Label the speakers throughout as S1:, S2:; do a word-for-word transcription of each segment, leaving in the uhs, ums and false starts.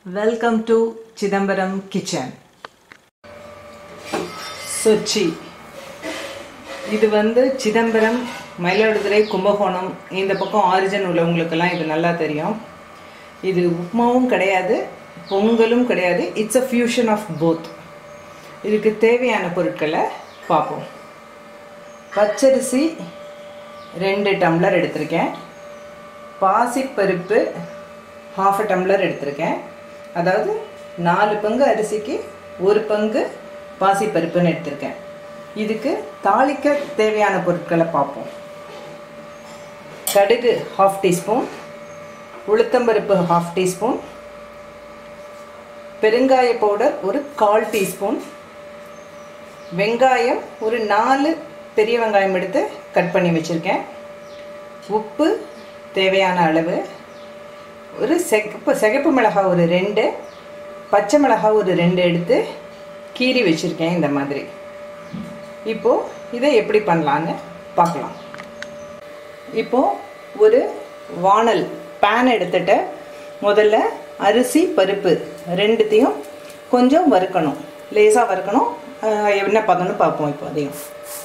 S1: Welcome to Chidambaram Kitchen. Sochi. இது வந்து சிதம்பரம், மயிலாடுதுறை, கும்பகோணம் இந்த பக்கம் ஆரிஜின் உள்ளவங்களுக்கெல்லாம் இது நல்லா தெரியும். இது உப்புமாவும் கிடையாது, பொங்கலும் கிடையாது. It's a fusion of both. இதுக்கு தேவையான பொருட்களை பார்ப்போம். பச்சரிசி ரெண்டு டம்ளர் எடுத்திருக்கேன். பாசிப்பருப்பு half a டம்ளர் எடுத்திருக்கேன். அதாவது நாலு பங்கு அரிசிக்கு ஒரு பங்கு பாசிப்பருப்புன்னு எடுத்திருக்கேன். இதுக்கு தாளிக்க தேவையான பொருட்களை பார்ப்போம். கடுகு ஹாஃப் டீஸ்பூன், உளுத்தம்பருப்பு ஹாஃப் டீஸ்பூன், பெருங்காய பவுடர் ஒரு கால் டீஸ்பூன், வெங்காயம் ஒரு நாலு பெரிய வெங்காயம் எடுத்து கட் பண்ணி வச்சுருக்கேன், உப்பு தேவையான அளவு, ஒரு செகப்பு சிகப்பு மிளகாய் ஒரு ரெண்டு, பச்சை மிளகாய் ஒரு ரெண்டு எடுத்து கீறி வச்சுருக்கேன் இந்த மாதிரி. இப்போது இதை எப்படி பண்ணலான்னு பார்க்கலாம். இப்போது ஒரு வானல் பேன் எடுத்துட்டு முதல்ல அரிசி பருப்பு ரெண்டுத்தையும் கொஞ்சம் வறுக்கணும், லேசாக வறுக்கணும். என்ன பார்த்தோன்னு பார்ப்போம். இப்போ அதையும்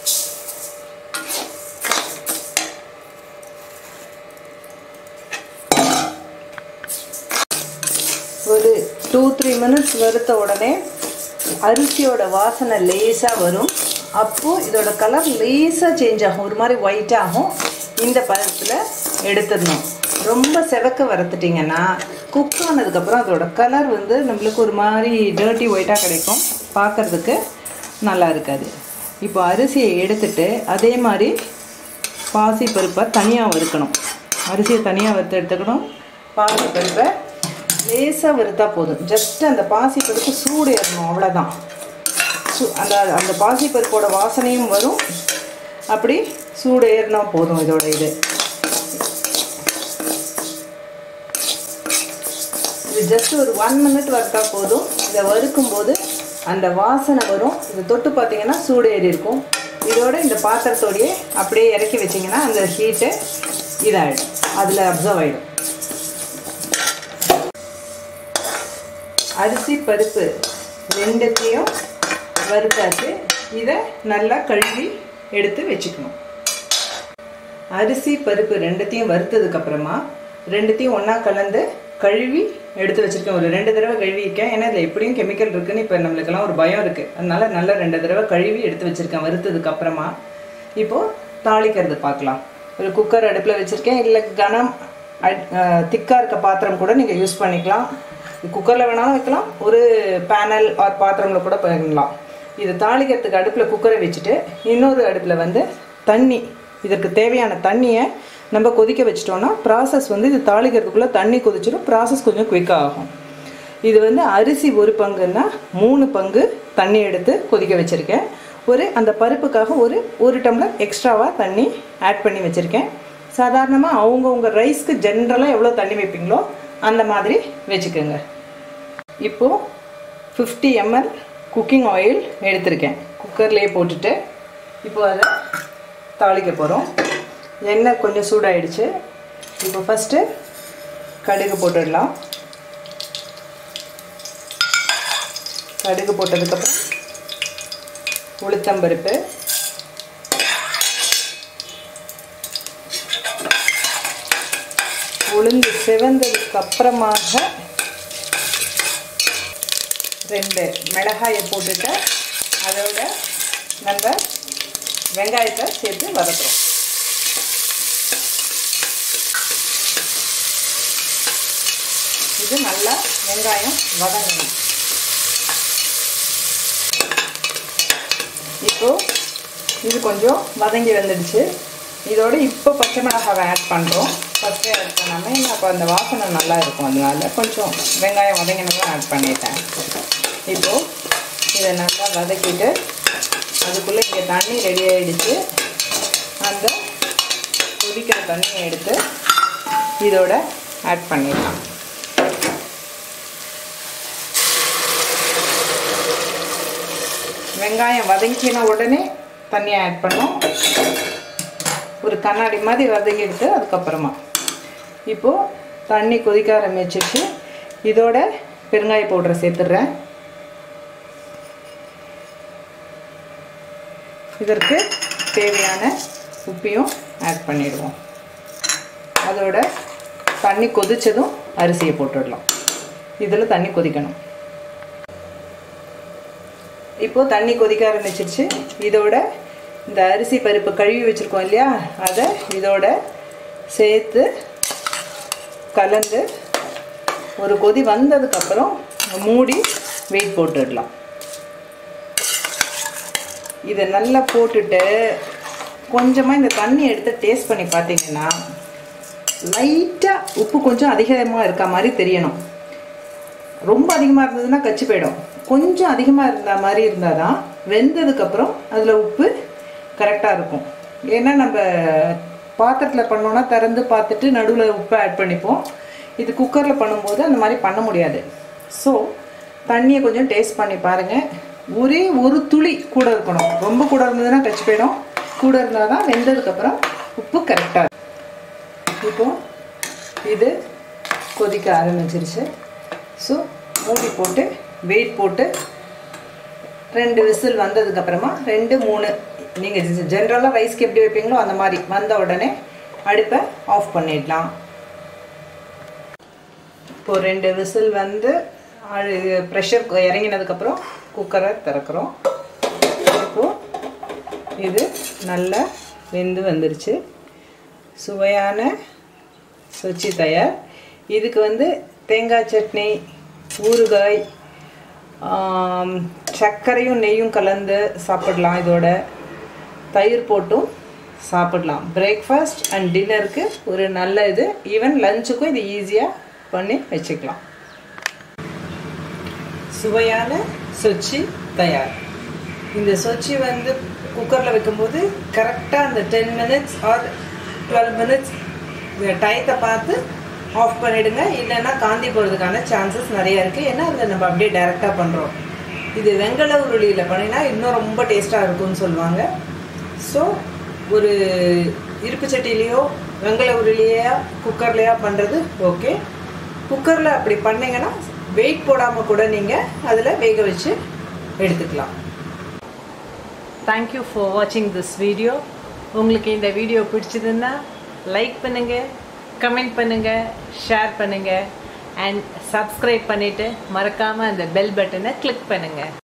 S1: ஒரு டூ த்ரீ மினிட்ஸ் வறுத்த உடனே அரிசியோட வாசனை லேசாக வரும். அப்போது இதோட கலர் லேசாக சேஞ்ச் ஆகும், ஒரு மாதிரி ஒயிட் ஆகும். இந்த பதத்தில் எடுத்துடணும். ரொம்ப செவக்க வறுத்துட்டிங்கன்னா குக் ஆனதுக்கப்புறம் அதோட கலர் வந்து நம்மளுக்கு ஒரு மாதிரி டர்ட்டி ஒயிட்டாக கிடைக்கும், பார்க்குறதுக்கு நல்லா இருக்காது. இப்போ அரிசியை எடுத்துட்டு அதே மாதிரி பாசி பருப்பை தனியாக வறுக்கணும். அரிசியை தனியாக வறுத்து எடுத்துக்கணும். பாசி பருப்பை லேசாக வறுத்தா போதும். ஜஸ்ட் அந்த பாசி பருப்பு சூடு ஏறணும், அவ்வளோதான். சூ அந்த அந்த பாசி பருப்போட வாசனையும் வரும். அப்படி சூடு ஏறினா போதும். இதோட இது இது ஜஸ்ட் ஒரு ஒன் மினிட் வறுத்தா போதும். இதை வறுக்கும்போது அந்த வாசனை வரும். இதை தொட்டு பார்த்தீங்கன்னா சூடு ஏறி இருக்கும். இதோட இந்த பாத்திரத்தோடையே அப்படியே இறக்கி வச்சிங்கன்னா அந்த ஹீட்டு இதாகிடும், அதில் அப்சர்வ் ஆகிடும். அரிசி பருப்பு ரெண்டுத்தையும் வறுத்தாச்சு. இதை நல்லா கழுவி எடுத்து வச்சுக்கணும். அரிசி பருப்பு ரெண்டுத்தையும் வறுத்ததுக்கப்புறமா ரெண்டுத்தையும் ஒன்றா கலந்து கழுவி எடுத்து வச்சுருக்கேன். ஒரு ரெண்டு தடவை கழுவிக்கேன், ஏன்னா இதில் எப்படியும் கெமிக்கல் இருக்குதுன்னு இப்போ நம்மளுக்கெல்லாம் ஒரு பயம் இருக்குது. அதனால நல்லா ரெண்டு தடவை கழுவி எடுத்து வச்சுருக்கேன் வறுத்ததுக்கப்புறமா. இப்போது தாளிக்கிறது பார்க்கலாம். ஒரு குக்கர் அடுப்பில் வச்சுருக்கேன். இல்லை கனம் திக்காக இருக்க பாத்திரம் கூட நீங்கள் யூஸ் பண்ணிக்கலாம். குக்கரில் வேணாலும் வைக்கலாம், ஒரு பேனல் ஆர் பாத்திரமில் கூட பண்ணலாம். இது தாளிக்கிறதுக்கு அடுப்பில் குக்கரை வச்சுட்டு இன்னொரு அடுப்பில் வந்து தண்ணி, இதற்கு தேவையான தண்ணியை நம்ம கொதிக்க வச்சிட்டோன்னா ப்ராசஸ் வந்து இது தாளிக்கிறதுக்குள்ளே தண்ணி கொதிச்சிடும். ப்ராசஸ் கொஞ்சம் குயிக்காக ஆகும். இது வந்து அரிசி ஒரு பங்குன்னா மூணு பங்கு தண்ணி எடுத்து கொதிக்க வச்சுருக்கேன். ஒரு அந்த பருப்புக்காக ஒரு ஒரு டம்ளர் எக்ஸ்ட்ராவாக தண்ணி ஆட் பண்ணி வச்சுருக்கேன். சாதாரணமாக அவங்கவுங்க ரைஸ்க்கு ஜென்ரலாக எவ்வளோ தண்ணி வைப்பீங்களோ அந்த மாதிரி வச்சுக்கோங்க. இப்போது ஃபிஃப்டி எம்எல் குக்கிங் ஆயில் எடுத்திருக்கேன். குக்கர்லேயே போட்டுட்டு இப்போ அதை தாளிக்க போகிறோம். எண்ணெய் கொஞ்சம் சூடாகிடுச்சு. இப்போ ஃபஸ்ட்டு கடுகு போட்டுடலாம். கடுகு போட்டதுக்கப்புறம் உளுத்தம்பருப்பு, உளுந்து செவந்ததுக்கு அப்புறமாக ரெண்டு மிளகாயை போட்டுட்டு அதோட நம்ம வெங்காயத்தை சேர்த்து வதக்குறோம். இது நல்லா வெங்காயம் வதங்கணும். இப்போது இது கொஞ்சம் வதங்கி வந்துடுச்சு. இதோட இப்போ பச்சை மிளகாவை ஆட் பண்ணுறோம். ஃபஸ்ட்டே ஆட் பண்ணாமல் இன்னும் அப்போ அந்த வாசனை நல்லா இருக்கும். அதனால கொஞ்சம் வெங்காயம் வதங்கினதும் ஆட் பண்ணிட்டேன். இப்போது இதை நல்லா வதக்கிட்டு அதுக்குள்ளே இங்கே தண்ணி ரெடி ஆகிடுச்சு. அந்த கொதிக்கிற தண்ணியை எடுத்து இதோட ஆட் பண்ணிடலாம். வெங்காயம் வதங்கின உடனே தண்ணியை ஆட் பண்ணோம். ஒரு கண்ணாடி மாதிரி வதக்கிட்டு அதுக்கப்புறமா இப்போது தண்ணி கொதிக்க ஆரம்பிச்சிச்சு. இதோட பெருங்காய பவுடரை சேர்த்துடுறேன். இதற்கு தேவையான உப்பையும் ஆட் பண்ணிடுவோம். அதோட தண்ணி கொதிச்சதும் அரிசியை போட்டுடலாம். இதில் தண்ணி கொதிக்கணும். இப்போது தண்ணி கொதிக்க ஆரம்பிச்சிருச்சு. இதோட இந்த அரிசி பருப்பு கழுவி வச்சுருக்கோம் இல்லையா, அதை இதோட சேர்த்து கலந்து ஒரு கொதி வந்ததுக்கப்புறம் மூடி வெயிட் போட்டுடலாம். இதை நல்லா போட்டுட்டு கொஞ்சமாக இந்த தண்ணி எடுத்து டேஸ்ட் பண்ணி பார்த்தீங்கன்னா லைட்டாக உப்பு கொஞ்சம் அதிகமாக இருக்க மாதிரி தெரியணும். ரொம்ப அதிகமாக இருந்ததுன்னா கச்சி போயிடும். கொஞ்சம் அதிகமாக இருந்த மாதிரி இருந்தால் தான் வெந்ததுக்கப்புறம் அதில் உப்பு கரெக்டாக இருக்கும். ஏன்னா நம்ம பாத்திரத்தில் பண்ணோன்னா திறந்து பார்த்துட்டு நடுவில் உப்பை ஆட் பண்ணிப்போம். இது குக்கரில் பண்ணும்போது அந்த மாதிரி பண்ண முடியாது. ஸோ தண்ணியை கொஞ்சம் டேஸ்ட் பண்ணி பாருங்கள். ஒரே ஒரு துளி கூட இருக்கணும். ரொம்ப கூட இருந்ததுன்னா கச்சி போயிடும். கூட இருந்தால் தான் வெந்ததுக்கப்புறம் உப்பு கரெக்டாக இருக்கும். இப்போது இது கொதிக்க ஆரம்பிச்சிருச்சு. ஸோ மூடி போட்டு வெயிட் போட்டு ரெண்டு விசில் வந்ததுக்கப்புறமா ரெண்டு மூணு நீங்கள் ஜென்ரலாக ரைஸ்க்கு எப்படி வைப்பீங்களோ அந்த மாதிரி வந்த உடனே அடுப்பை ஆஃப் பண்ணிடலாம். இப்போது ரெண்டு விசில் வந்து ப்ரெஷர் இறங்கினதுக்கப்புறம் குக்கரை திறக்கிறோம். இப்போது இது நல்லா வெந்து வந்துருச்சு. சுவையான சொச்சி தயார். இதுக்கு வந்து தேங்காய் சட்னி, ஊறுகாய், சர்க்கரையும் நெய்யும் கலந்து சாப்பிடலாம். இதோட தயிர் போட்டும் சாப்பிடலாம். பிரேக்ஃபாஸ்ட் அண்ட் டின்னருக்கு ஒரு நல்ல இது. ஈவன் லஞ்சுக்கும் இது ஈஸியாக பண்ணி வச்சுக்கலாம். சுவையான சொச்சி தயார். இந்த சொச்சி வந்து குக்கரில் வைக்கும்போது கரெக்டாக அந்த ten minutes or twelve minutes டயத்தை பார்த்து ஆஃப் பண்ணிவிடுங்க. இல்லைன்னா காந்தி போகிறதுக்கான சான்சஸ் நிறையா இருக்குது. ஏன்னா அதில் நம்ம அப்படியே டைரெக்டாக பண்ணுறோம். இது வெங்கல உருளியில் பண்ணினா இன்னும் ரொம்ப டேஸ்ட்டாக இருக்கும்னு சொல்லுவாங்க. ஸோ ஒரு இருப்பு சட்டிலேயோ வெங்கல உருளியா குக்கர்லையா பண்ணுறது ஓகே. குக்கரில் அப்படி பண்ணிங்கன்னா வெயிட் போடாமல் கூட நீங்கள் அதில் வேக வச்சு எடுத்துக்கலாம். தேங்க்யூ ஃபார் வாட்சிங் திஸ் வீடியோ. உங்களுக்கு இந்த வீடியோ பிடிச்சதுன்னா லைக் பண்ணுங்கள், கமெண்ட் பண்ணுங்கள், ஷேர் பண்ணுங்கள் அண்ட் சப்ஸ்கிரைப் பண்ணிவிட்டு மறக்காமல் அந்த பெல் பட்டனை கிளிக் பண்ணுங்கள்.